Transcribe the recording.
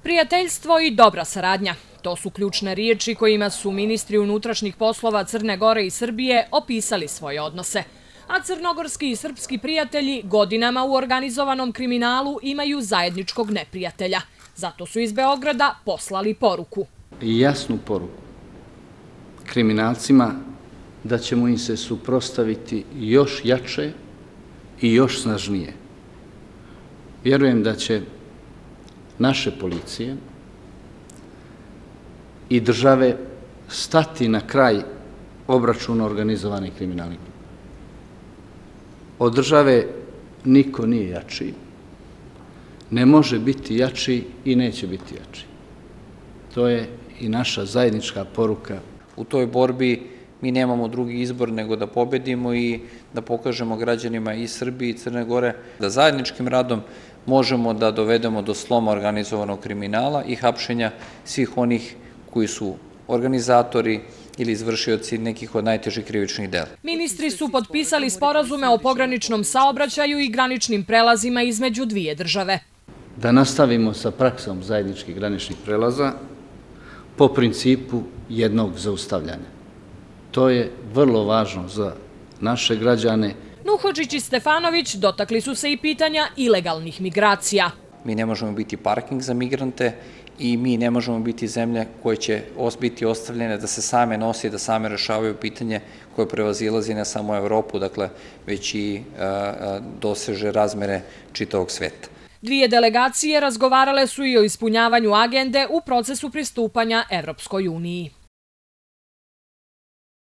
Prijateljstvo i dobra saradnja. To su ključne riječi kojima su ministri unutrašnjih poslova Crne Gore i Srbije opisali svoje odnose. A crnogorski i srpski prijatelji godinama u organizovanom kriminalu imaju zajedničkog neprijatelja. Zato su iz Beograda poslali poruku. Jasnu poruku kriminalcima da ćemo im se suprotstaviti još jače i još snažnije. Vjerujem da će naše policije i države stati na kraj obračuna organizovanih kriminalnih. Od države niko nije jači, ne može biti jači i neće biti jači. To je i naša zajednička poruka. U toj borbi mi nemamo drugi izbor nego da pobedimo i da pokažemo građanima i Srbije i Crne Gore da zajedničkim radom možemo da dovedemo do sloma organizovanog kriminala i hapšenja svih onih koji su organizatori ili izvršioci nekih od najtežih krivičnih dela. Ministri su potpisali sporazume o pograničnom saobraćaju i graničnim prelazima između dvije države. Da nastavimo sa praksom zajedničkih graničnih prelaza po principu jednog zaustavljanja. To je vrlo važno za naše građane. Nuhodžić i Stefanović dotakli su se i pitanja ilegalnih migracija. Mi ne možemo biti parking za migrante i mi ne možemo biti zemlje koje će biti ostavljene da se same nosi, da same rešavaju pitanje koje prevazilazi ne samo Evropu, dakle, već i doseže razmere čitavog sveta. Dvije delegacije razgovarale su i o ispunjavanju agende u procesu pristupanja Evropskoj uniji.